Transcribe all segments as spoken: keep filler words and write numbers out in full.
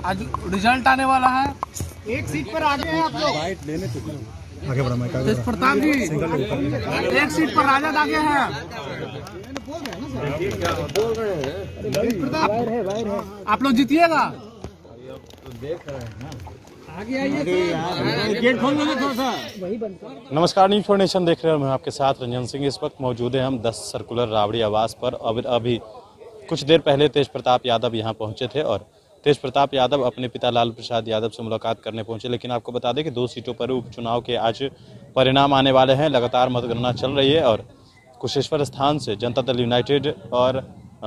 आज रिजल्ट आने वाला है। एक सीट पर आगे हैं आप लोग। लेने तो आगे बढ़ा मैं तेज प्रताप जी एक सीट पर राजद आगे हैं। आप लोग जीतिएगा। देख रहे हैं ना, आगे आइए, गेट खोल लो थोड़ा सा। वही बंद। नमस्कार, न्यूज़ फॉर नेशन देख रहे हैं। मैं आपके साथ रंजन सिंह। इस वक्त मौजूद हैं हम दस सर्कुलर राबड़ी आवास पर। अब अभी कुछ देर पहले तेज प्रताप यादव यहां पहुंचे थे और तेज प्रताप यादव अपने पिता लालू प्रसाद यादव से मुलाकात करने पहुंचे। लेकिन आपको बता दें कि दो सीटों पर उपचुनाव के आज परिणाम आने वाले हैं। लगातार मतगणना चल रही है और कुशेश्वर स्थान से जनता दल यूनाइटेड और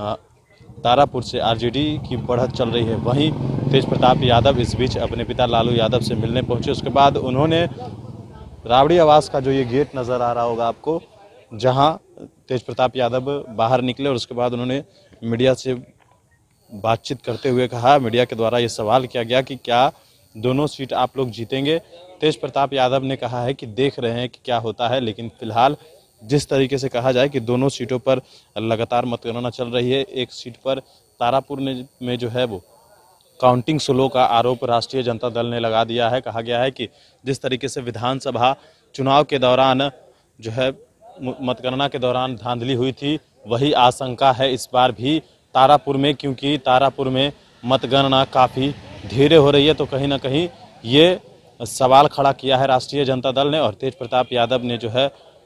तारापुर से आरजेडी की बढ़त चल रही है। वहीं तेज प्रताप यादव इस बीच अपने पिता लालू यादव से मिलने पहुंचे। उसके बाद उन्होंने राबड़ी आवास का जो ये गेट नज़र आ रहा होगा आपको, जहां तेज प्रताप यादव बाहर निकले और उसके बाद उन्होंने मीडिया से बातचीत करते हुए कहा, मीडिया के द्वारा ये सवाल किया गया कि क्या दोनों सीट आप लोग जीतेंगे। तेज प्रताप यादव ने कहा है कि देख रहे हैं कि क्या होता है, लेकिन फिलहाल जिस तरीके से कहा जाए कि दोनों सीटों पर लगातार मतगणना चल रही है। एक सीट पर तारापुर में जो है वो काउंटिंग स्लो का आरोप राष्ट्रीय जनता दल ने लगा दिया है। कहा गया है कि जिस तरीके से विधानसभा चुनाव के दौरान जो है मतगणना के दौरान धांधली हुई थी, वही आशंका है इस बार भी तारापुर में, क्योंकि तारापुर में मतगणना काफ़ी धीरे हो रही है। तो कहीं ना कहीं ये सवाल खड़ा किया है राष्ट्रीय जनता दल ने और तेज प्रताप यादव ने जो है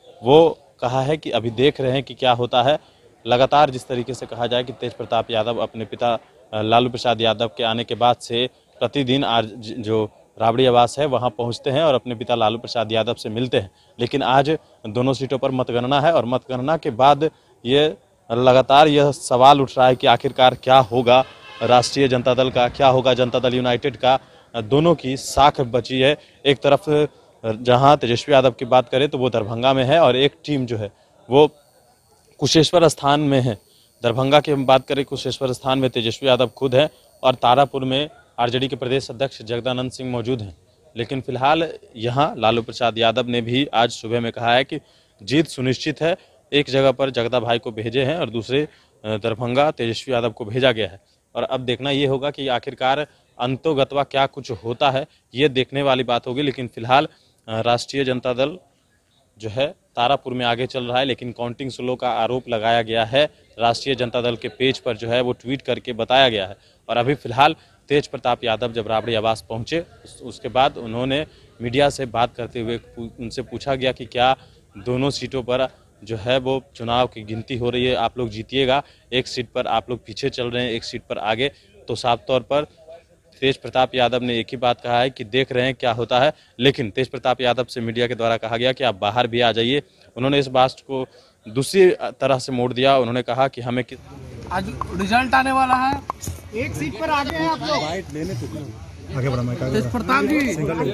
वो कहा है कि अभी देख रहे हैं कि क्या होता है। लगातार जिस तरीके से कहा जाए कि तेज प्रताप यादव अपने पिता लालू प्रसाद यादव के आने के बाद से प्रतिदिन आज जो राबड़ी आवास है वहां पहुंचते हैं और अपने पिता लालू प्रसाद यादव से मिलते हैं। लेकिन आज दोनों सीटों पर मतगणना है और मतगणना के बाद ये लगातार यह सवाल उठ रहा है कि आखिरकार क्या होगा राष्ट्रीय जनता दल का, क्या होगा जनता दल यूनाइटेड का। दोनों की साख बची है। एक तरफ जहां तेजस्वी यादव की बात करें तो वो दरभंगा में है और एक टीम जो है वो कुशेश्वर स्थान में है। दरभंगा की हम बात करें, कुशेश्वर स्थान में तेजस्वी यादव खुद हैं और तारापुर में आरजेडी के प्रदेश अध्यक्ष जगदानंद सिंह मौजूद हैं। लेकिन फिलहाल यहाँ लालू प्रसाद यादव ने भी आज सुबह में कहा है कि जीत सुनिश्चित है। एक जगह पर जगदा भाई को भेजे हैं और दूसरे दरभंगा तेजस्वी यादव को भेजा गया है। और अब देखना ये होगा कि आखिरकार अंतोगत्वा क्या कुछ होता है, ये देखने वाली बात होगी। लेकिन फिलहाल राष्ट्रीय जनता दल जो है तारापुर में आगे चल रहा है, लेकिन काउंटिंग स्लो का आरोप लगाया गया है। राष्ट्रीय जनता दल के पेज पर जो है वो ट्वीट करके बताया गया है। और अभी फिलहाल तेज प्रताप यादव जब राबड़ी आवास पहुंचे उस, उसके बाद उन्होंने मीडिया से बात करते हुए उनसे पूछा गया कि क्या दोनों सीटों पर जो है वो चुनाव की गिनती हो रही है, आप लोग जीतिएगा। एक सीट पर आप लोग पीछे चल रहे हैं, एक सीट पर आगे। तो साफ तौर पर तेज प्रताप यादव ने एक ही बात कहा है कि देख रहे हैं क्या होता है। लेकिन तेज प्रताप यादव से मीडिया के द्वारा कहा गया कि आप बाहर भी आ जाइए। उन्होंने इस बात को दूसरी तरह से मोड़ दिया। उन्होंने कहा कि हमें कि... आज रिजल्ट आने वाला है। एक सीट पर आगे हैं आप लोग। लेने तो आगे बढ़ा मैं तेज प्रताप जी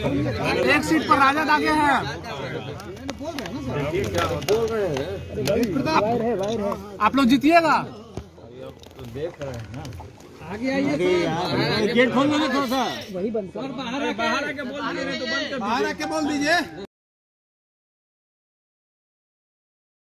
एक सीट पर राजद आगे हैं। आप लोग जीतिएगा। देख रहे हैं ना, आगे आइए, गेट खोल लो थोड़ा सा। वही बंद। बाहर आके बोल दीजिए।